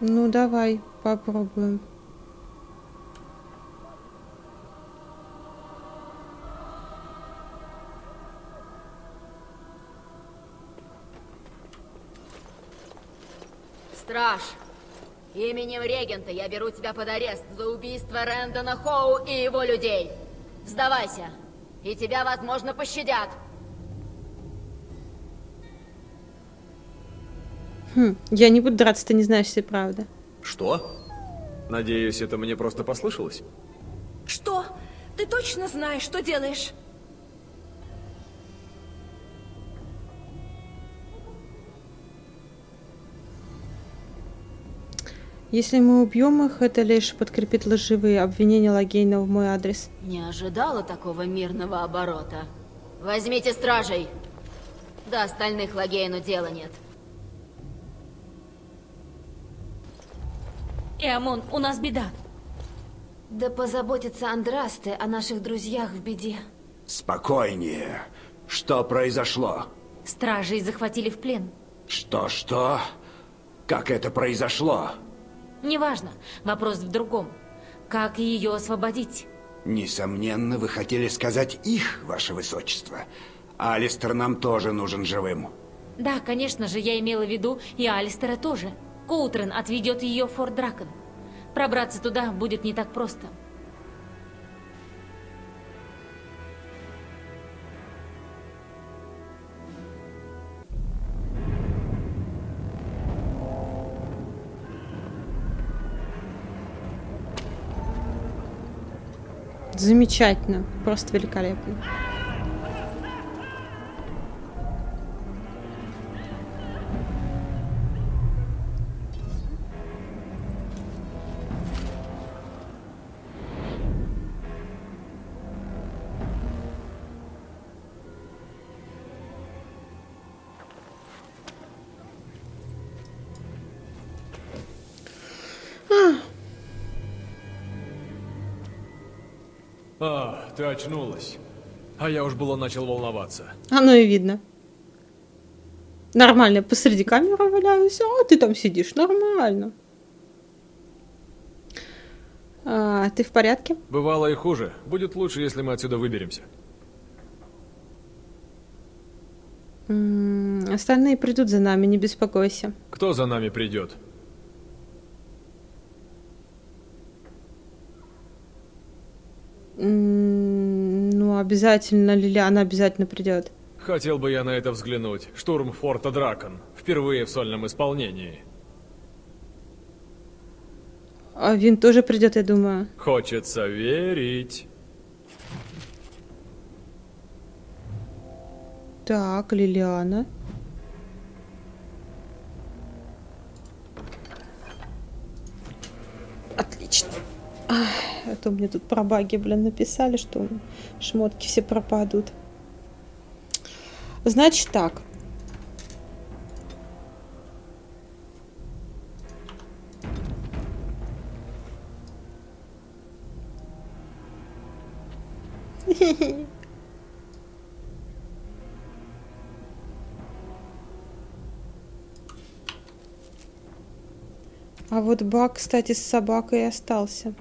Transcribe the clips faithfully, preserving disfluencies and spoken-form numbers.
Ну, давай, попробуем. Страж, именем регента я беру тебя под арест за убийство Рэндона Хоу и его людей. Сдавайся, и тебя, возможно, пощадят. Хм, я не буду драться, ты не знаешь, все правда. Что? Надеюсь, это мне просто послышалось? Что? Ты точно знаешь, что делаешь? Если мы убьем их, это лишь подкрепит лживые обвинения Логейна в мой адрес. Не ожидала такого мирного оборота. Возьмите стражей. До остальных Логейну дела нет. Эамон, у нас беда. Да позаботится Андрасте о наших друзьях в беде. Спокойнее. Что произошло? Стражей захватили в плен. Что-что? Как это произошло? Неважно. Вопрос в другом. Как ее освободить? Несомненно, вы хотели сказать их, ваше высочество. Алистер нам тоже нужен живым. Да, конечно же, я имела в виду и Алистера тоже. Коутрен отведет ее в Форт Дракон. Пробраться туда будет не так просто. Замечательно, просто великолепно. А, ты очнулась. А я уж было начал волноваться. Оно и видно. Нормально, посреди камеры валяюсь, а ты там сидишь, нормально. А, ты в порядке? Бывало и хуже. Будет лучше, если мы отсюда выберемся. М, остальные придут за нами, не беспокойся. Кто за нами придет? М, ну, обязательно, Лилиана обязательно придет. Хотел бы я на это взглянуть. Штурм форта Дракон. Впервые в сольном исполнении. А Вин тоже придет, я думаю. Хочется верить. Так, Лилиана. Отлично. Ах, а то мне тут про баги, блин, написали, что шмотки все пропадут. Значит так. А вот баг, кстати, с собакой остался.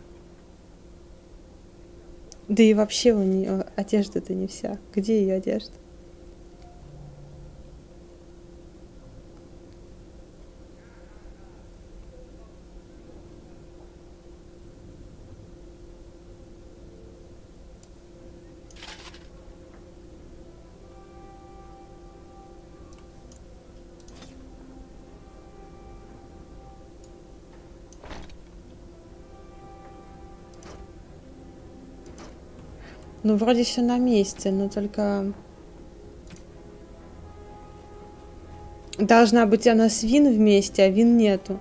Да и вообще у нее одежда-то не вся. Где ее одежда? Ну, вроде все на месте, но только... Должна быть она с Вин вместе, а Вин нету.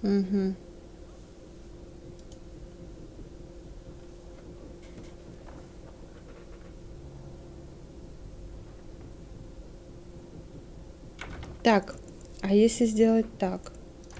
Угу. Так, а если сделать так?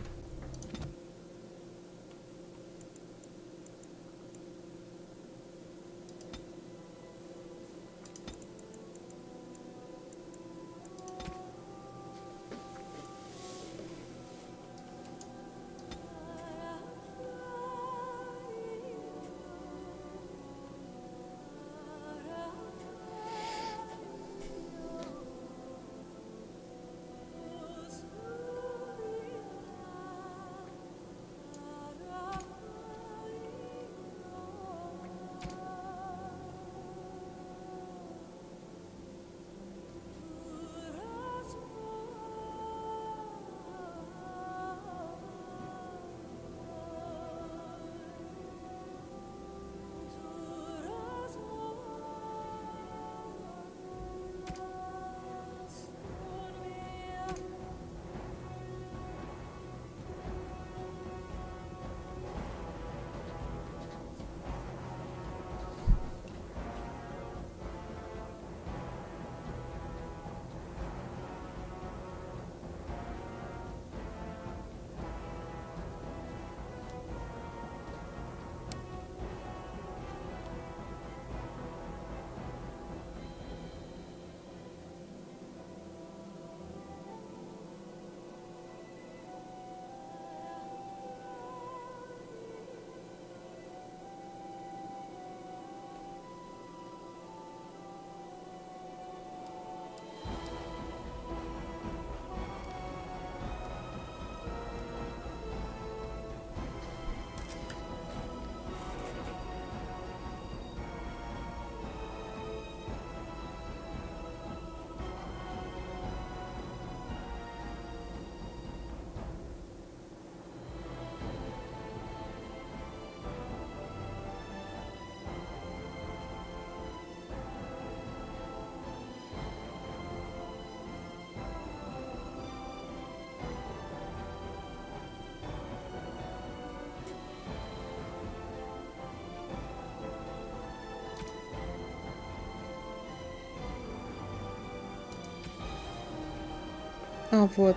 А, вот.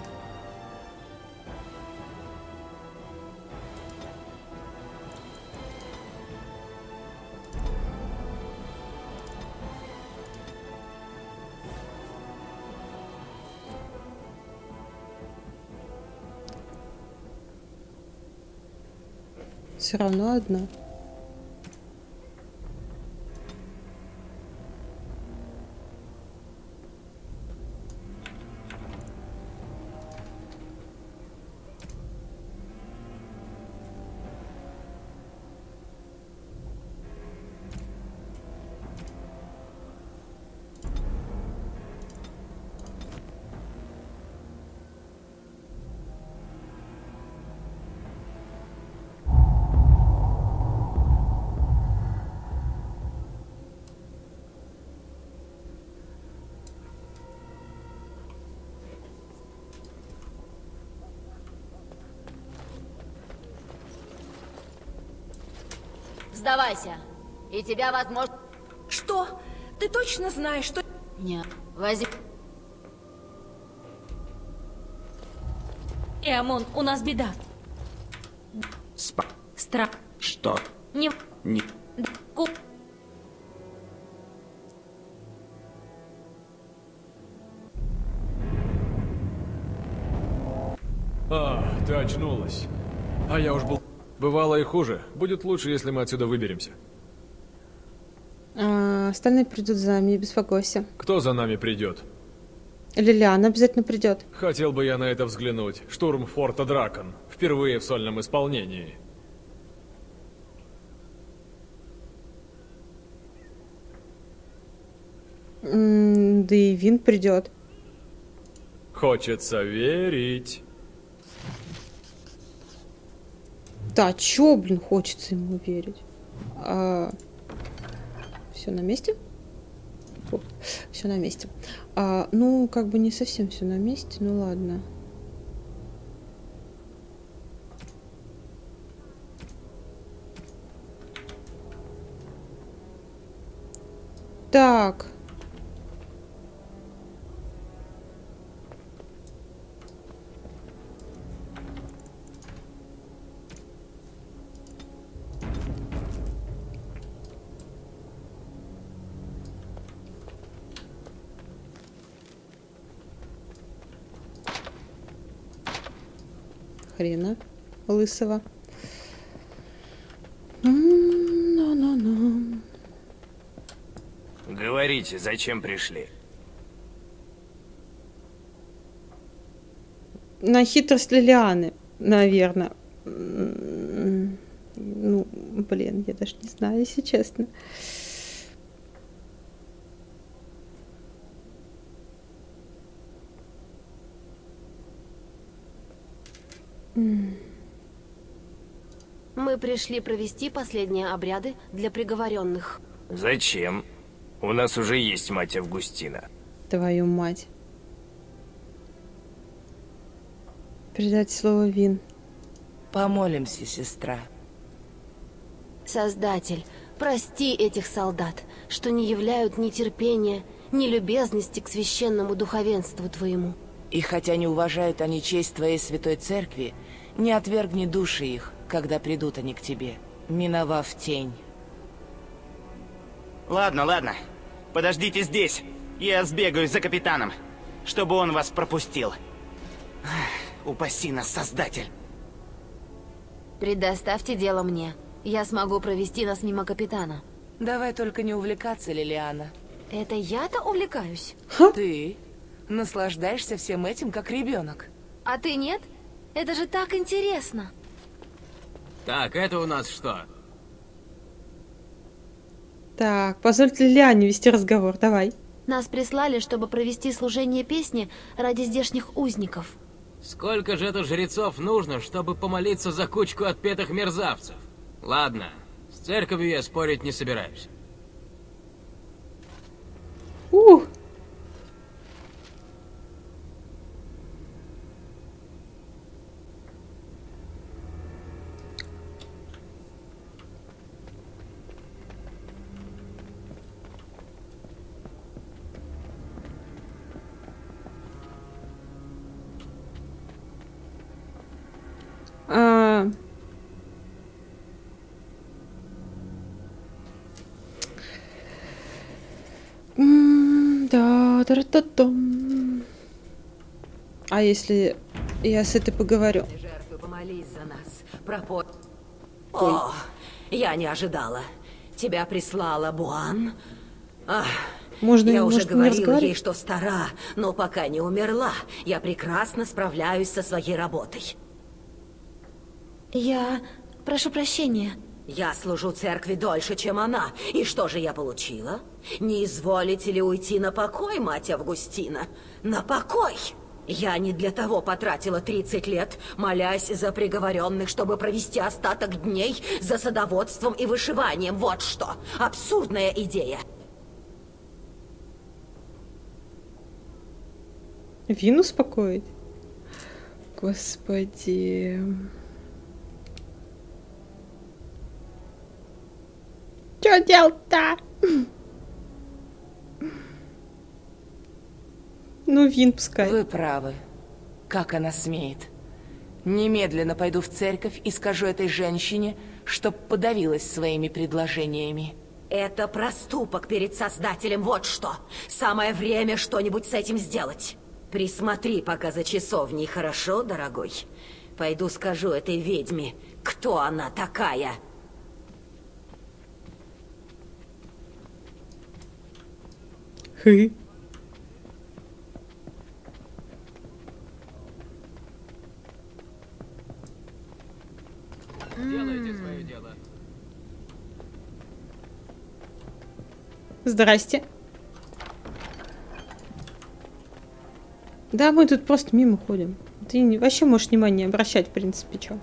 Все равно одна. Сдавайся, и тебя, возможно... Что? Ты точно знаешь, что... Нет, возьми... Эамон, у нас беда. Спа... Страх. Что? Не... Не... Ку... А, ты очнулась. А я уж был... Бывало и хуже. Будет лучше, если мы отсюда выберемся. А, остальные придут за нами, не беспокойся. Кто за нами придет? Лилиана обязательно придет. Хотел бы я на это взглянуть. Штурм форта Дракон. Впервые в сольном исполнении. М, да и Вин придет. Хочется верить. Да, чё, блин, хочется ему верить. А... Все на месте? Все на месте. А, ну, как бы не совсем все на месте, ну ладно. Так. Хрена лысого. Ну-ну-ну. Говорите, зачем пришли? На хитрость Лилианы, наверное. Ну, блин, я даже не знаю, если честно. Мы пришли провести последние обряды для приговоренных. Зачем? У нас уже есть мать Августина. Твою мать. Передать слово Вин. Помолимся, сестра. Создатель, прости этих солдат, что не являют ни терпения, ни любезности к священному духовенству твоему. И хотя не уважают они честь твоей святой церкви, не отвергни души их, когда придут они к тебе, миновав тень. Ладно, ладно. Подождите здесь. Я сбегаю за капитаном, чтобы он вас пропустил. Упаси нас, Создатель. Предоставьте дело мне. Я смогу провести нас мимо капитана. Давай только не увлекаться, Лилиана. Это я-то увлекаюсь? Ты наслаждаешься всем этим, как ребенок. А ты нет? Это же так интересно. Так, это у нас что? Так, позвольте Лилиане вести разговор, давай. Нас прислали, чтобы провести служение песни ради здешних узников. Сколько же это жрецов нужно, чтобы помолиться за кучку отпетых мерзавцев? Ладно, с церковью я спорить не собираюсь. Ух! А... Да, да, да, да. А если я с этой поговорю? Жертвы, помолись за нас. Пропо... О, я не ожидала. Тебя прислала Буан. Ах, Можно, я уже может, говорила ей, что стара, но пока не умерла. Я прекрасно справляюсь со своей работой. Я прошу прощения. Я служу церкви дольше, чем она. И что же я получила? Не изволите ли уйти на покой, мать Августина? На покой! Я не для того потратила тридцать лет, молясь за приговоренных, чтобы провести остаток дней за садоводством и вышиванием. Вот что! Абсурдная идея! Вин успокоить? Господи... Что делать-то? Ну, Вин пускай. Вы правы. Как она смеет. Немедленно пойду в церковь и скажу этой женщине, чтоб подавилась своими предложениями. Это проступок перед Создателем, вот что. Самое время что-нибудь с этим сделать. Присмотри пока за часовней, хорошо, дорогой? Пойду скажу этой ведьме, кто она такая. Хы. Делайте свое дело. Здрасте. Да, мы тут просто мимо ходим. Ты не, вообще можешь внимание обращать, в принципе, чё.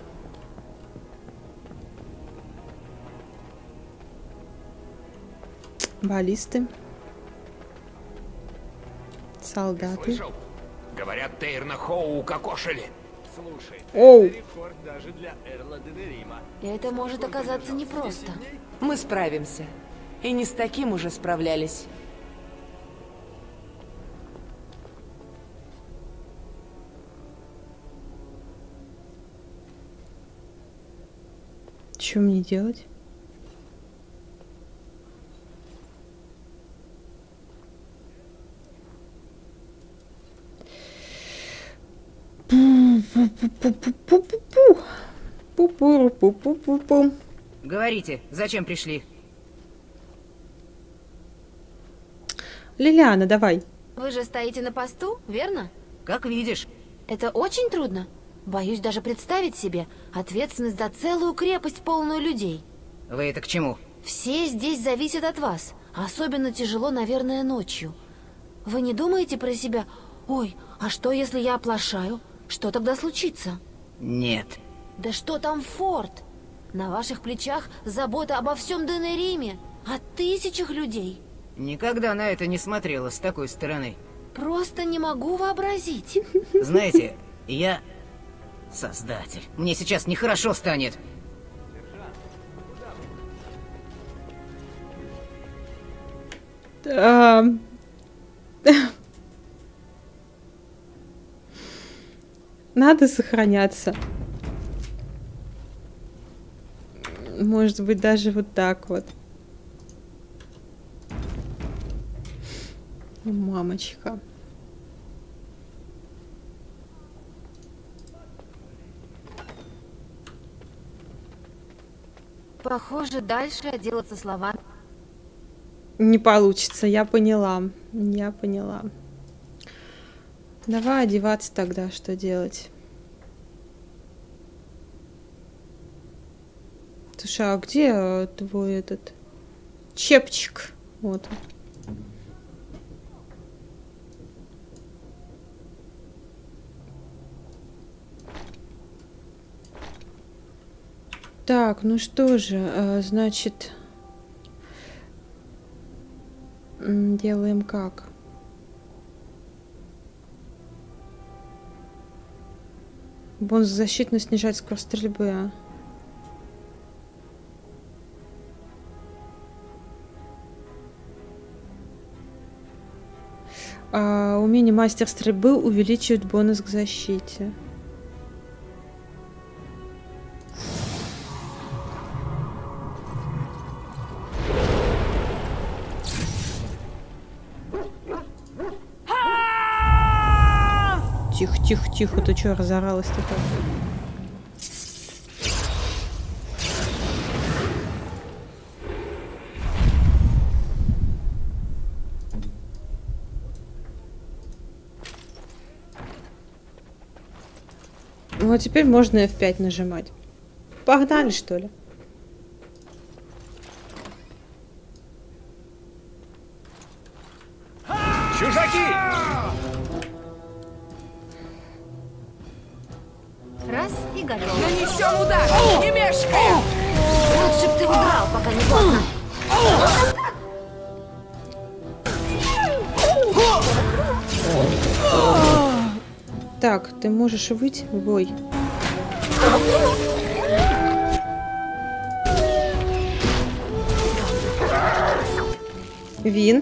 Баллисты. Солдаты. Слышал? Говорят, Тейрна Хоу укокошили. Слушай, Оу. это рекорд даже для Эрла Денерима. Это может оказаться непросто. Мы справимся. И не с таким уже справлялись. Что мне делать? Пу-пу-пу-пу-пу-пу. Говорите, зачем пришли? Лилиана, давай. Вы же стоите на посту, верно? Как видишь. Это очень трудно. Боюсь даже представить себе ответственность за целую крепость, полную людей. Вы это к чему? Все здесь зависят от вас. Особенно тяжело, наверное, ночью. Вы не думаете про себя: ой, а что, если я оплошаю? Что тогда случится? Нет. Да что там форт? На ваших плечах забота обо всем Денериме, о тысячах людей. Никогда на это не смотрела с такой стороны. Просто не могу вообразить. Знаете, я создатель. Мне сейчас нехорошо станет. А... Надо сохраняться. Может быть, даже вот так вот. Мамочка. Похоже, дальше отделаться словами Не получится, я поняла. Я поняла. Давай одеваться тогда, что делать? Слушай, а где твой этот чепчик? Вот он. Так, ну что же, значит, делаем как? Бонус защитно снижает скорость стрельбы. А, умение мастер стрельбы увеличивает бонус к защите. Тихо, тихо, тихо, ты что, разоралась-то как? Ну, а теперь можно эф пять нажимать. Погнали, что ли? Чужаки! Раз и готов. Нанесем удар! Не мешкай! Лучше б ты удрал, пока не поздно. Так, ты можешь выйти в бой. Вин.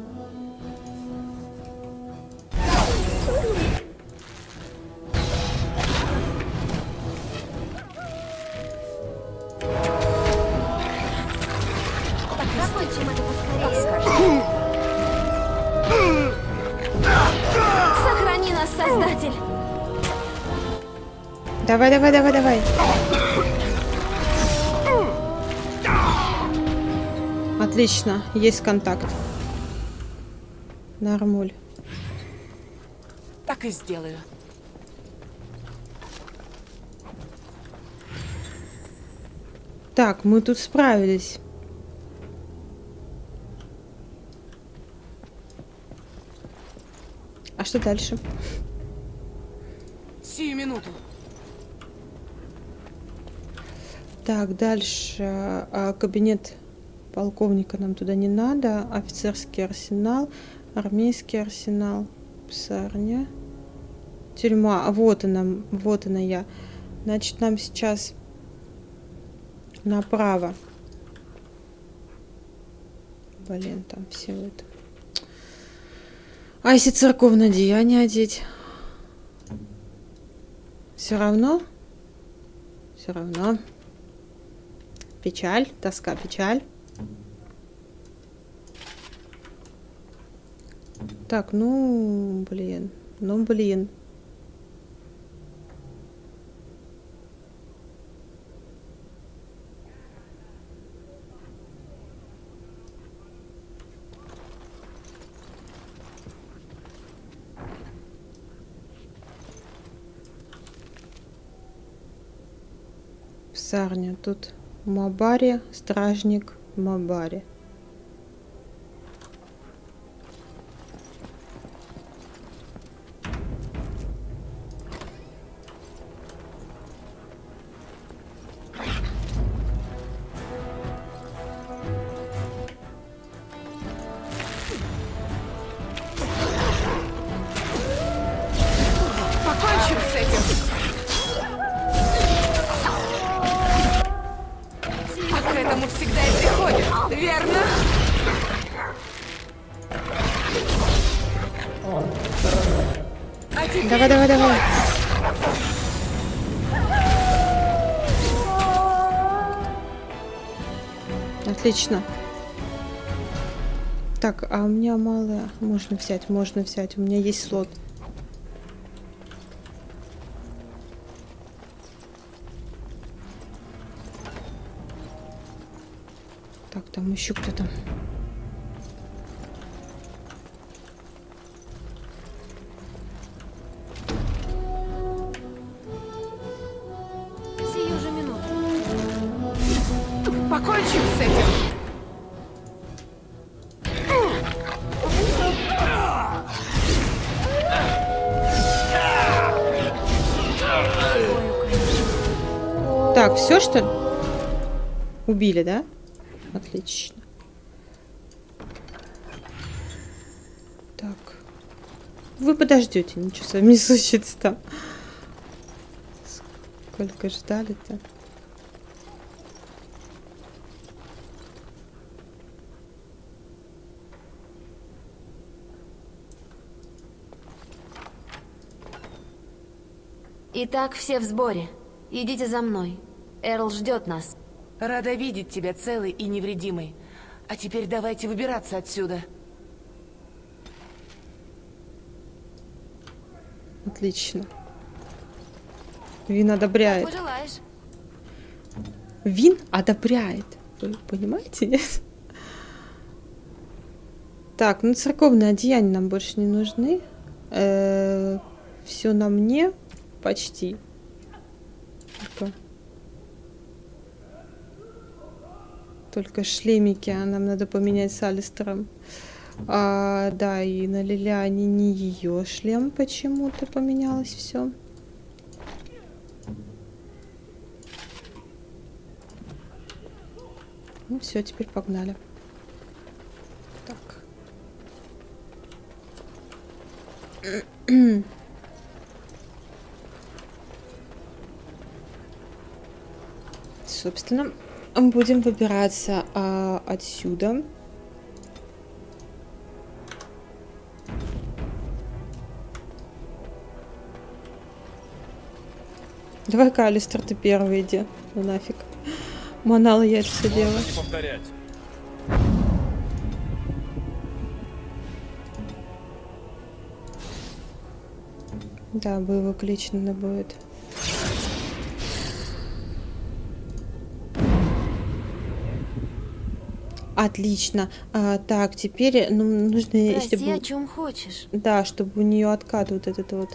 Закончим это поскорее. Сохрани нас, Создатель. Давай, давай, давай, давай. Отлично, есть контакт. Нормуль. Так и сделаю. Так, мы тут справились. А что дальше? Сию минуту. Так, дальше. А, кабинет полковника нам туда не надо. Офицерский арсенал. Армейский арсенал. Псарня. Тюрьма. А вот она. Вот она я. Значит, нам сейчас направо. Блин, там все это. А если церковное деяние одеть? Все равно? Все равно. Печаль, тоска, печаль. Так, ну, блин, ну, блин. Псарня, тут Мабари, стражник Мабари. Покончим с этим. А к этому всегда и приходит, верно? А теперь... Давай, давай, давай. Отлично. Так, а у меня мало. Можно взять, можно взять. У меня есть слот. Так, там еще кто-то. Сию же минуту. Покончим с этим. Так, все что ли? Убили, да? Отлично. Так. Вы подождете, ничего с вами не случится там. Сколько ждали-то? Итак, все в сборе. Идите за мной. Эрл ждет нас. Рада видеть тебя целый и невредимый. А теперь давайте выбираться отсюда. Отлично. Вин одобряет. Как пожелаешь. Вин одобряет. Вы понимаете, нет? Так, ну церковные одеяния нам больше не нужны. Э-э- все на мне. Почти. Только, Только шлемики нам надо поменять с Алистером. А, да, и на Лилиане не ее шлем почему-то поменялось все. Ну все, теперь погнали. Так. Собственно, будем выбираться а, отсюда. Давай-ка, Алистер, ты первый иди. Ну нафиг. Манала я это все делаю. Не повторять. Да, боевой клич надо будет. Отлично. А, так, теперь ну, нужно... Проси, чтобы... о чем хочешь. Да, чтобы у нее откат вот этот вот.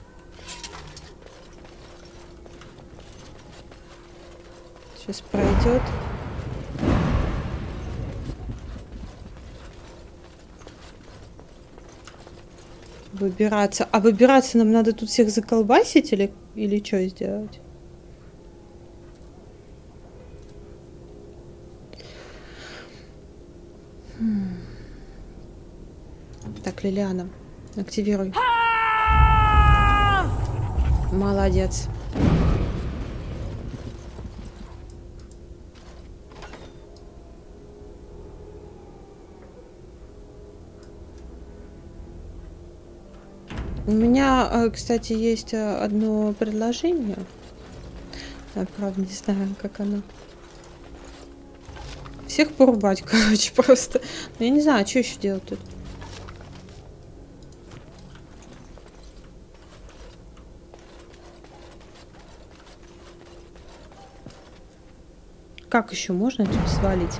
Сейчас пройдет. Выбираться. А выбираться нам надо тут всех заколбасить или, или что сделать? Хм. Так, Лилиана, активируй. Молодец. У меня, кстати, есть одно предложение. Я, правда, не знаю, как оно. Всех порубать, короче, просто. Ну, я не знаю, что еще делать тут. Как еще можно тут свалить?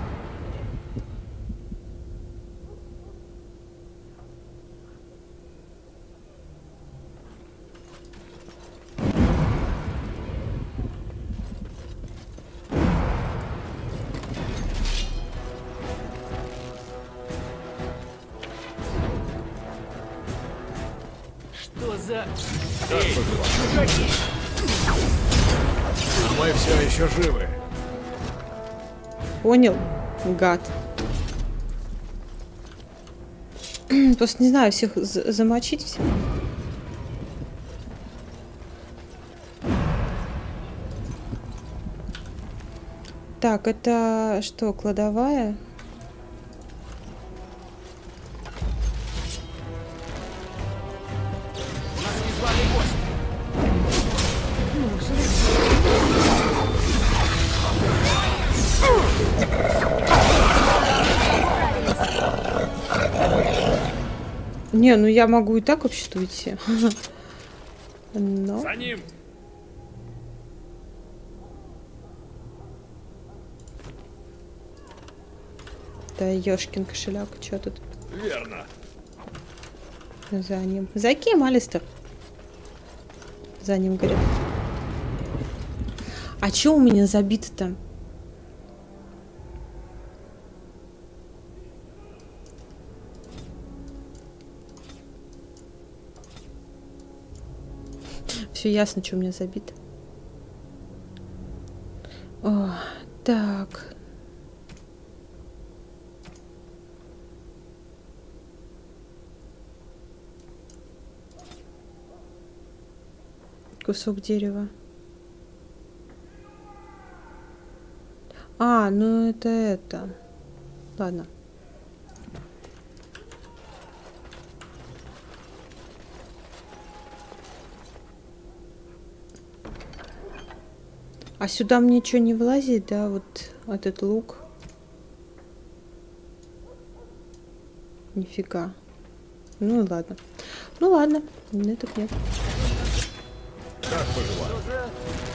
Что за... Эй, а мы все еще живы. Понял, гад. Просто не знаю, всех замочить всех. Так, это что, кладовая? Не, ну я могу и так вообще-то уйти. Но... За ним! Да ёшкин кошелек, что тут? Верно. За ним. За кем, Алистер? За ним, говорит. А чё у меня забито-то? Все ясно, что у меня забито. О, так. Кусок дерева. А, ну это это. Ладно. А сюда мне что не влазит, да, вот этот лук. Нифига. Ну ладно. Ну ладно, нет, так нет. Как поживаю?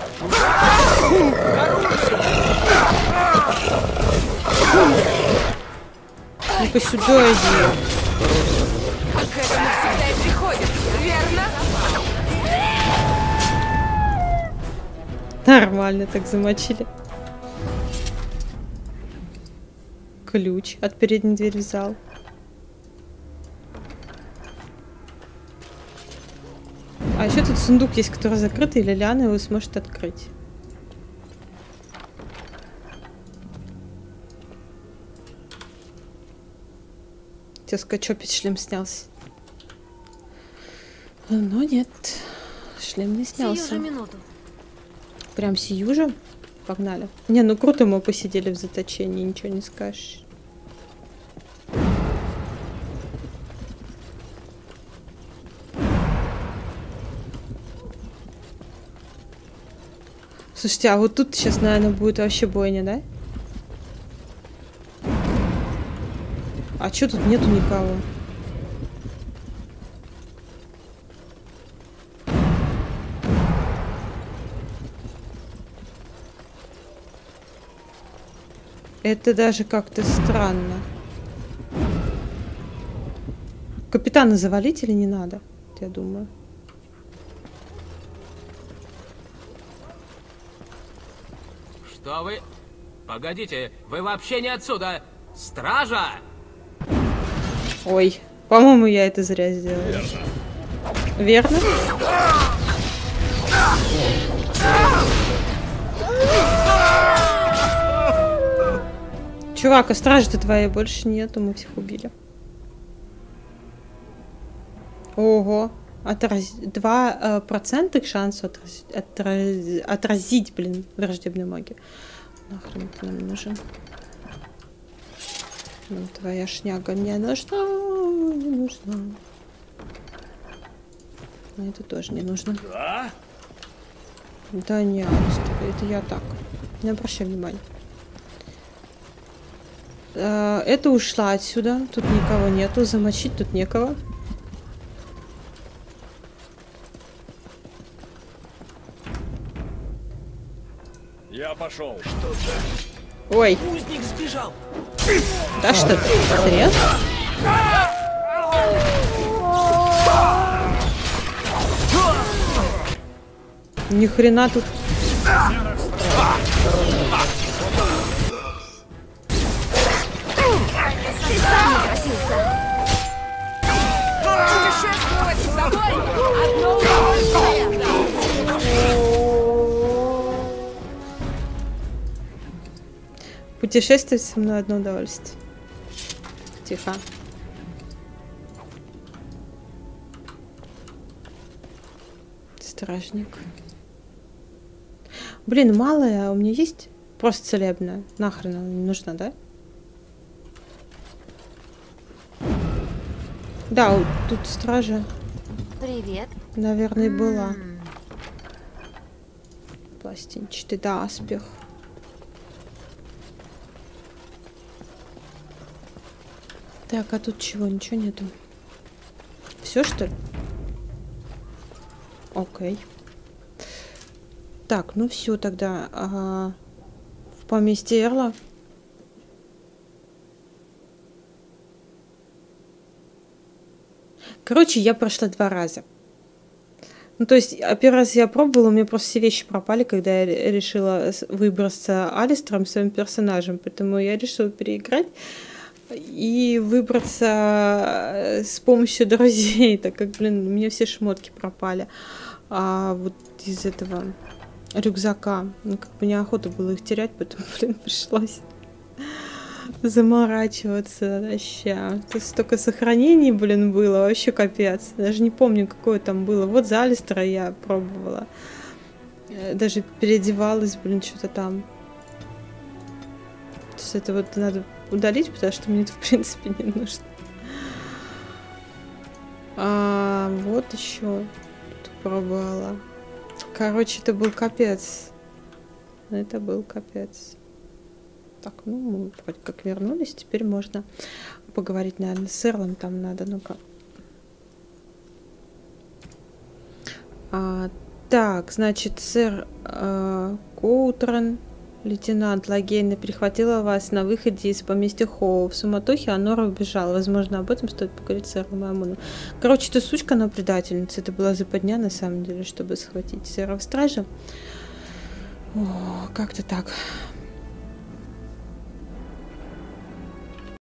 Ну-ка сюда иди. К этому всегда и приходит, верно? Нормально так замочили. Ключ от передней двери в зал. А еще тут сундук есть, который закрытый, и Лилиана его сможет открыть. Тезка, чё, опять шлем снялся? Но нет, шлем не снялся. Сию же минуту. Прям сию же? Погнали. Не, ну круто мы посидели в заточении, ничего не скажешь. Слушайте, а вот тут сейчас, наверное, будет вообще бойня, да? А чё тут нету никого? Это даже как-то странно. Капитана завалить или не надо? Я думаю. Что вы? Погодите, вы вообще не отсюда! Стража! Ой, по-моему, я это зря сделала. Верно? Верно? Чувак, а стражи-то твоей больше нету, мы всех убили. Ого, отраз... два процента к шансу отраз... Отраз... отразить, блин, враждебную магию. Нахрен ты нам нужен? Нам твоя шняга не нужна, не нужна. Но это тоже не нужно. Да? Да не, это я так. Не обращай внимания. Э, это ушла отсюда. Тут никого нету. Замочить тут некого. Я пошел. Что за... Ой. Узник сбежал. Да что ты? Серьезно? Ни хрена тут. Путешествовать с тобой одно удовольствие. Путешествовать со мной одно удовольствие. Тихо. Стражник. Блин, малая, у меня есть просто целебная. Нахрен она не нужна, да? Да, вот тут стража. Привет. Наверное, была. Пластинчатый, да, аспех. Так, а тут чего? Ничего нету. Все, что ли? Окей. Так, ну все тогда. Ага. В поместье Эрла. Короче, я прошла два раза. Ну, то есть, первый раз я пробовала, у меня просто все вещи пропали, когда я решила выбраться Алистером, своим персонажем. Поэтому я решила переиграть и выбраться с помощью друзей, так как, блин, у меня все шмотки пропали. А вот из этого рюкзака, ну, как бы неохота было их терять, поэтому, блин, пришлось заморачиваться вообще. Тут столько сохранений, блин, было, вообще капец. Даже не помню, какое там было. Вот за Алистера я пробовала. Даже переодевалась, блин, что-то там. То есть это вот надо удалить, потому что мне это, в принципе, не нужно. А вот еще тут пробовала. Короче, это был капец. Это был капец. Так, ну, мы вроде как вернулись. Теперь можно поговорить, наверное, с Эрлом. Там надо, ну-ка. А, так, значит, сэр э, Коутрен, лейтенант Лагейна, перехватила вас на выходе из поместья Хоу. В суматохе Анора убежала. Возможно, об этом стоит поговорить с Эрлом Амуном. Короче, эта сучка, она предательница. Это была западня, на самом деле, чтобы схватить сэра в страже. О, как-то так.